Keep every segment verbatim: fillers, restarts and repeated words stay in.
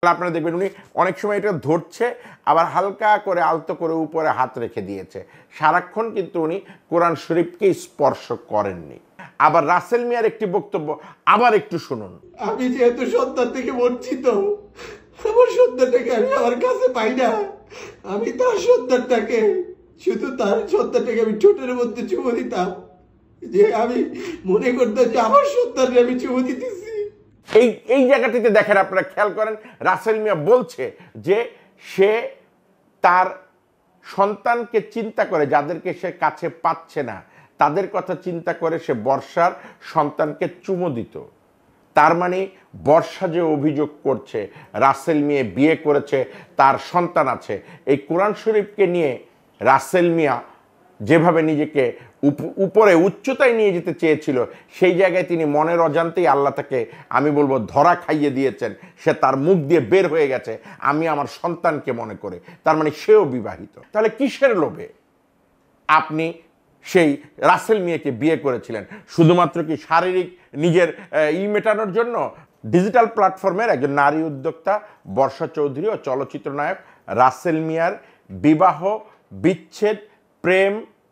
আপনারা দেখবেন উনি অনেক সময় এটা ধরছে, আবার হালকা করে আলতো করে উপরে হাত রেখে দিয়েছে। সারাক্ষণ কিন্তু উনি কোরআন শরীফকে স্পর্শ করেননি। আবার রাসেল মিয়ার একটি বক্তব্য আবার একটু শুনুন। আমি যেহেতু সন্তান থেকে বঞ্চিত, আমার সন্তানটাকে আমি আমার কাছে পাই না। আমি তার সন্তানটাকে শুধু তার সন্তানটাকে আমি ঠোঁটের মধ্যে চুমো দিতাম, যে আমি মনে করতাম যে আমার সন্তানকে আমি চুমো দিতেছি। এই এই জায়গাটিতে দেখেন, আপনারা খেয়াল করেন, রাসেল মিয়া বলছে যে সে তার সন্তানকে চিন্তা করে, যাদেরকে সে কাছে পাচ্ছে না তাদের কথা চিন্তা করে সে বর্ষার সন্তানকে চুমো দিত। তার মানে বর্ষা যে অভিযোগ করছে রাসেল মিয়া বিয়ে করেছে, তার সন্তান আছে, এই কোরআন শরীফকে নিয়ে রাসেল মিয়া যেভাবে নিজেকে উপরে উচ্চতায় নিয়ে যেতে চেয়েছিল, সেই জায়গায় তিনি মনের অজান্তেই আল্লাহ তাকে, আমি বলবো, ধরা খাইয়ে দিয়েছেন। সে তার মুখ দিয়ে বের হয়ে গেছে আমি আমার সন্তানকে মনে করে। তার মানে সেও বিবাহিত। তাহলে কিসের লোভে আপনি সেই রাসেল মিয়াকে বিয়ে করেছিলেন? শুধুমাত্র কি শারীরিক নিজের ই মেটানোর জন্য? ডিজিটাল প্ল্যাটফর্মের একজন নারী উদ্যোক্তা বর্ষা চৌধুরী ও চলচ্চিত্র নায়ক রাসেল মিয়ার বিবাহ বিচ্ছেদ, প্রেম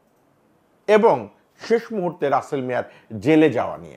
এবং শেষ মুহূর্তে রাসেল মিয়ার জেলে যাওয়া নিয়ে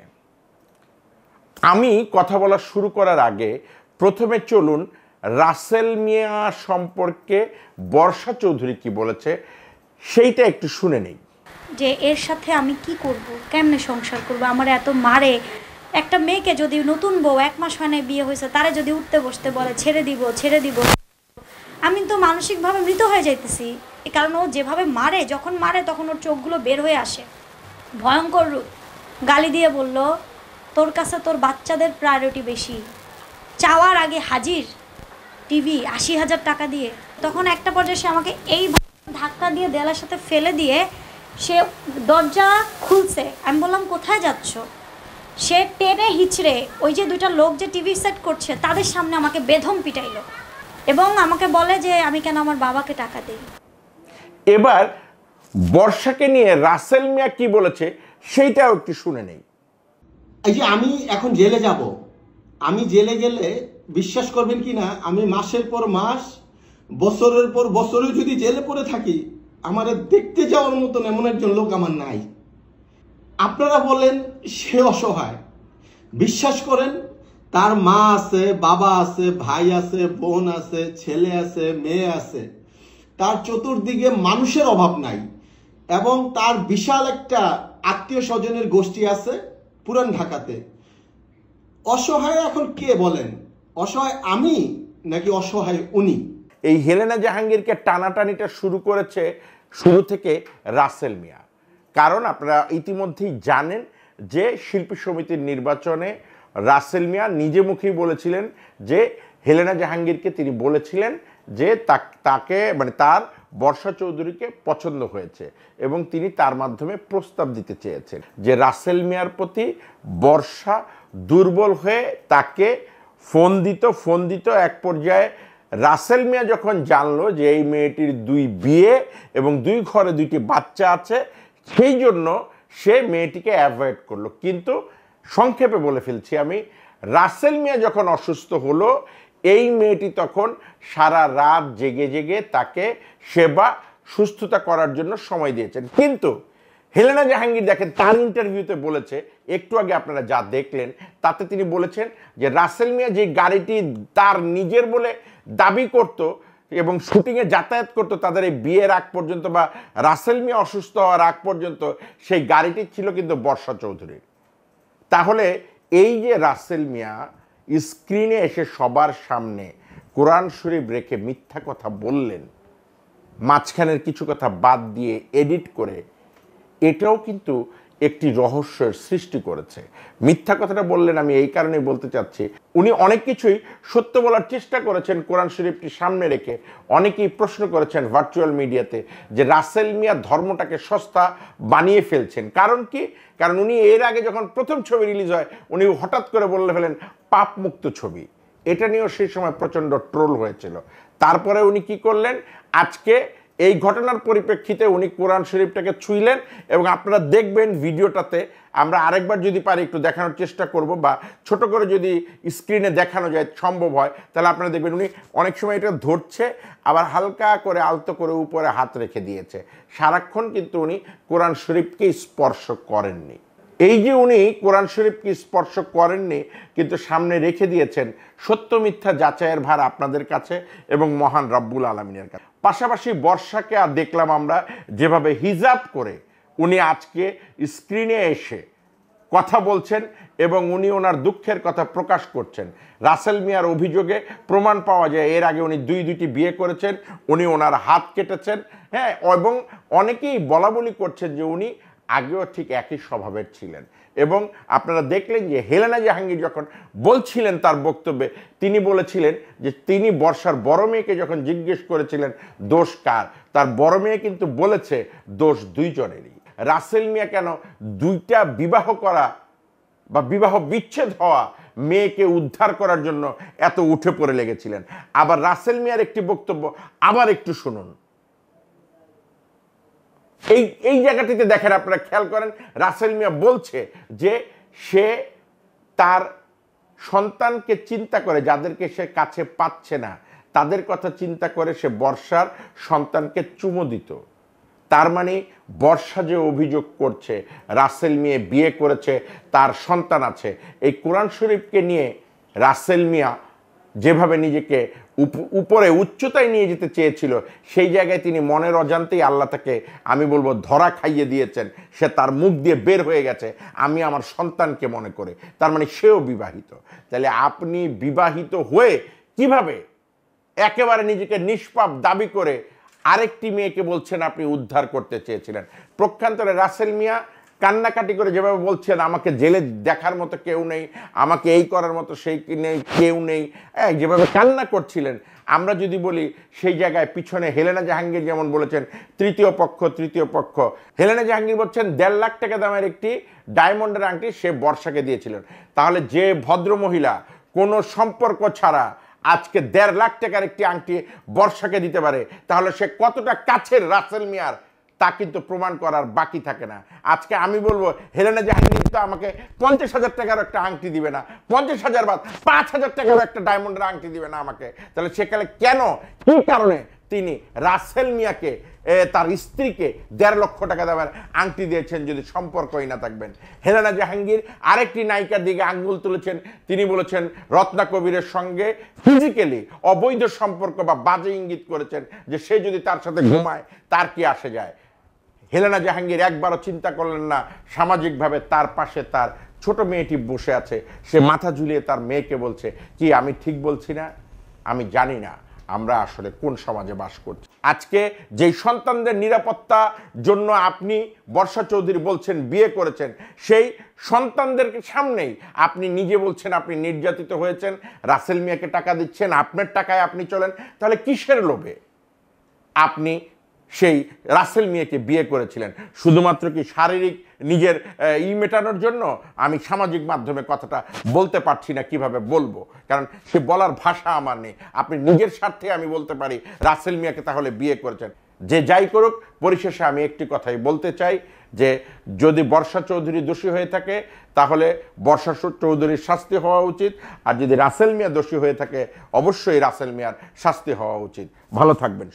আমি কথা বলা শুরু করার আগে প্রথমে চলুন রাসেল মিয়া সম্পর্কে বর্ষা চৌধুরী কি বলেছে সেইটা একটু শুনে নেই। যে এর সাথে আমি কি করব, কেমনে সংসার করব, আমার এত মারে। একটা মেয়েকে যদি নতুন বউ এক মাস হয় না বিয়ে হয়েছে, তারে যদি উঠতে বসতে বলে ছেড়ে দিব ছেড়ে দিব, আমি তো মানসিকভাবে মৃত হয়ে যাইতেছি। কারণ ও যেভাবে মারে, যখন মারে তখন ওর চোখগুলো বের হয়ে আসে, ভয়ঙ্কর রূপ। গালি দিয়ে বলল, তোর কাছে তোর বাচ্চাদের প্রায়োরিটি বেশি, চাওয়ার আগে হাজির টিভি আশি হাজার টাকা দিয়ে। তখন একটা পর্যায়ে সে আমাকে এই ধাক্কা দিয়ে দেয়ালের সাথে ফেলে দিয়ে সে দরজা খুলছে। আমি বললাম, কোথায় যাচ্ছ? সে টেনে হিচড়ে ওই যে দুইটা লোক যে টিভি সেট করছে তাদের সামনে আমাকে বেধম পিটাইলো এবং আমাকে বলে যে আমি কেন আমার বাবাকে টাকা দিই। এবার বর্ষাকে নিয়ে রাসেল মিয়া কি বলেছে সেইটাও একটু শুনে নেই। এই যে আমি এখন জেলে যাব, আমি জেলে গেলে বিশ্বাস করবেন কি না, আমি মাসের পর মাস, বছরের পর বছরে যদি জেলে পড়ে থাকি, আমার দেখতে যাওয়ার মতন এমন একজন লোক আমার নাই। আপনারা বলেন সে অসহায়, বিশ্বাস করেন তার মা আছে, বাবা আছে, ভাই আছে, বোন আছে, ছেলে আছে, মেয়ে আছে, তার চতুর্দিকে মানুষের অভাব নাই এবং তার বিশাল একটা আত্মীয় স্বজনের গোষ্ঠী আছে পুরান ঢাকাতে। অসহায় এখন কে বলেন? অসহায় আমি নাকি অসহায় উনি? এই হেলেনা জাহাঙ্গীরকে টানাটানিটা শুরু করেছে শুরু থেকে রাসেল মিয়া। কারণ আপনারা ইতিমধ্যেই জানেন যে শিল্পী সমিতির নির্বাচনে রাসেল মিয়া নিজে মুখেই বলেছিলেন যে হেলেনা জাহাঙ্গীরকে তিনি বলেছিলেন যে তাকে মানে তার বর্ষা চৌধুরীকে পছন্দ হয়েছে এবং তিনি তার মাধ্যমে প্রস্তাব দিতে চেয়েছেন যে রাসেল মিয়ার প্রতি বর্ষা দুর্বল হয়ে তাকে ফোন দিত ফোন দিত এক পর্যায়ে রাসেল মিয়া যখন জানলো যে এই মেয়েটির দুই বিয়ে এবং দুই ঘরে দুইটি বাচ্চা আছে, সেই জন্য সে মেয়েটিকে অ্যাভয়েড করলো। কিন্তু সংক্ষেপে বলে ফেলছি আমি, রাসেল মিয়া যখন অসুস্থ হলো, এই মেয়েটি তখন সারা রাত জেগে জেগে তাকে সেবা সুস্থতা করার জন্য সময় দিয়েছেন। কিন্তু হেলেনা জাহাঙ্গীর দেখেন তার ইন্টারভিউতে বলেছে, একটু আগে আপনারা যা দেখলেন তাতে তিনি বলেছেন যে রাসেল মিয়া যে গাড়িটি তার নিজের বলে দাবি করত এবং শুটিংয়ে যাতায়াত করতো তাদের এই বিয়ের আগ পর্যন্ত বা রাসেল মিয়া অসুস্থ হওয়ার আগ পর্যন্ত, সেই গাড়িটি ছিল কিন্তু বর্ষা চৌধুরীর। তাহলে এই যে রাসেল মিয়া স্ক্রিনে এসে সবার সামনে কোরআন শরীফ রেখে মিথ্যা কথা বললেন, মাঝখানের কিছু কথা বাদ দিয়ে এডিট করে, এটাও কিন্তু একটি রহস্যের সৃষ্টি করেছে। মিথ্যা কথাটা বললেন আমি এই কারণেই বলতে চাচ্ছি, উনি অনেক কিছুই সত্য বলার চেষ্টা করেছেন কোরআন শরীফটি সামনে রেখে। অনেকেই প্রশ্ন করেছেন ভার্চুয়াল মিডিয়াতে যে রাসেল মিয়া ধর্মটাকে সস্তা বানিয়ে ফেলছেন। কারণ কি? কারণ উনি এর আগে যখন প্রথম ছবি রিলিজ হয় উনি হঠাৎ করে বলে ফেলেন পাপ মুক্ত ছবি, এটা নিয়েও সেই সময় প্রচণ্ড ট্রোল হয়েছিল। তারপরে উনি কি করলেন, আজকে এই ঘটনার পরিপ্রেক্ষিতে উনি কোরআন শরীফটাকে ছুঁইলেন এবং আপনারা দেখবেন ভিডিওটাতে, আমরা আরেকবার যদি পারি একটু দেখানোর চেষ্টা করব, বা ছোট করে যদি স্ক্রিনে দেখানো যায় সম্ভব হয়, তাহলে আপনারা দেখবেন উনি অনেক সময় এটা ধরছে, আবার হালকা করে আলতো করে উপরে হাত রেখে দিয়েছে। সারাক্ষণ কিন্তু উনি কোরআন শরীফকে স্পর্শ করেননি। এই যে উনি কোরআন শরীফকে স্পর্শ করেননি, কিন্তু সামনে রেখে দিয়েছেন সত্য মিথ্যা যাচাইয়ের ভার আপনাদের কাছে এবং মহান রব্বুল আলমিনের কাছে। পাশাপাশি বর্ষাকে আর দেখলাম আমরা যেভাবে হিজাব করে উনি আজকে স্ক্রিনে এসে কথা বলছেন এবং উনি ওনার দুঃখের কথা প্রকাশ করছেন। রাসেল মিয়ার অভিযোগে প্রমাণ পাওয়া যায় এর আগে উনি দুই দুইটি বিয়ে করেছেন, উনি ওনার হাত কেটেছেন, হ্যাঁ, এবং অনেকেই বলা বলি করছেন যে উনি আগেও ঠিক একই স্বভাবের ছিলেন। এবং আপনারা দেখলেন যে হেলেনা জাহাঙ্গীর যখন বলছিলেন তার বক্তব্যে, তিনি বলেছিলেন যে তিনি বর্ষার বড় মেয়েকে যখন জিজ্ঞেস করেছিলেন দোষ কার, তার বড় মেয়ে কিন্তু বলেছে দোষ দুইজনেরই। রাসেল মিয়া কেন দুইটা বিবাহ করা বা বিবাহ বিচ্ছেদ হওয়া মেয়েকে উদ্ধার করার জন্য এত উঠে পড়ে লেগেছিলেন। আবার রাসেল মিয়ার একটি বক্তব্য আবার একটু শুনুন। এই এই জায়গাটিতে দেখেন, আপনারা খেয়াল করেন, রাসেল মিয়া বলছে যে সে তার সন্তানকে চিন্তা করে, যাদেরকে সে কাছে পাচ্ছে না তাদের কথা চিন্তা করে সে বর্ষার সন্তানকে চুমো দিত। তার মানে বর্ষা যে অভিযোগ করছে রাসেল মিয়া বিয়ে করেছে, তার সন্তান আছে, এই কোরআন শরীফকে নিয়ে রাসেল মিয়া যেভাবে নিজেকে উপরে উচ্চতায় নিয়ে যেতে চেয়েছিল, সেই জায়গায় তিনি মনের অজান্তেই আল্লাহ তাকে, আমি বলবো, ধরা খাইয়ে দিয়েছেন। সে তার মুখ দিয়ে বের হয়ে গেছে আমি আমার সন্তানকে মনে করে। তার মানে সেও বিবাহিত। তাহলে আপনি বিবাহিত হয়ে কিভাবে একেবারে নিজেকে নিষ্পাপ দাবি করে আরেকটি মেয়েকে বলছেন আপনি উদ্ধার করতে চেয়েছিলেন? প্রক্ষান্তরে রাসেল মিয়া কান্নাকাটি করে যেভাবে বলছেন আমাকে জেলে দেখার মতো কেউ নেই, আমাকে এই করার মতো সেই নেই, কেউ নেই, হ্যাঁ, যেভাবে কান্না করছিলেন, আমরা যদি বলি সেই জায়গায় পিছনে হেলেনা জাহাঙ্গীর যেমন বলেছেন তৃতীয় পক্ষ তৃতীয় পক্ষ হেলেনা জাহাঙ্গীর বলছেন দেড় লাখ টাকা দামের একটি ডায়মন্ডের আংটি সে বর্ষাকে দিয়েছিলেন। তাহলে যে ভদ্র মহিলা কোনো সম্পর্ক ছাড়া আজকে দেড় লাখ টাকার একটি আংটি বর্ষাকে দিতে পারে, তাহলে সে কতটা কাছের রাসেল মিয়ার তা কিন্তু প্রমাণ করার বাকি থাকে না। আজকে আমি বলবো হেলেনা জাহাঙ্গীর তো আমাকে পঞ্চাশ হাজার টাকার একটা আংটি দিবে না, পঞ্চাশ হাজার বাদ পাঁচ হাজার টাকার একটা ডায়মন্ডের আংটি দিবে না আমাকে। তাহলে সেকালে কেন, কি কারণে তিনি রাসেল মিয়াকে, তার স্ত্রীকে দেড় লক্ষ টাকা দামের আংটি দিয়েছেন যদি সম্পর্কই না থাকবেন? হেলেনা জাহাঙ্গীর আরেকটি নায়িকার দিকে আঙ্গুল তুলেছেন, তিনি বলেছেন রত্না কবিরের সঙ্গে ফিজিক্যালি অবৈধ সম্পর্ক বা বাজে ইঙ্গিত করেছেন যে সে যদি তার সাথে ঘুমায় তার কি আসে যায়। হেলেনা জাহাঙ্গীর একবারও চিন্তা করলেন না সামাজিকভাবে তার পাশে তার ছোট মেয়েটি বসে আছে, সে মাথা ঝুলিয়ে তার মেয়েকে বলছে কি আমি ঠিক বলছি না? আমি জানি না আমরা আসলে কোন সমাজে বাস করছি। আজকে যেই সন্তানদের নিরাপত্তা জন্য আপনি বর্ষা চৌধুরী বলছেন বিয়ে করেছেন, সেই সন্তানদের সামনেই আপনি নিজে বলছেন আপনি নির্যাতিত হয়েছেন, রাসেল মিয়াকে টাকা দিচ্ছেন, আপনার টাকায় আপনি চলেন। তাহলে কিসের লোভে আপনি সেই রাসেল মিয়াকে বিয়ে করেছিলেন? শুধুমাত্র কি শারীরিক নিজের ই মেটানোর জন্য? আমি সামাজিক মাধ্যমে কথাটা বলতে পারছি না, কিভাবে বলবো, কারণ সে বলার ভাষা আমার নেই। আপনি নিজের স্বার্থে আমি বলতে পারি রাসেল মিয়াকে তাহলে বিয়ে করেছেন। যে যাই করুক, পরিশেষে আমি একটি কথাই বলতে চাই যে যদি বর্ষা চৌধুরী দোষী হয়ে থাকে তাহলে বর্ষা চৌধুরীর শাস্তি হওয়া উচিত, আর যদি রাসেল মিয়া দোষী হয়ে থাকে অবশ্যই রাসেল মিয়ার শাস্তি হওয়া উচিত। ভালো থাকবেন।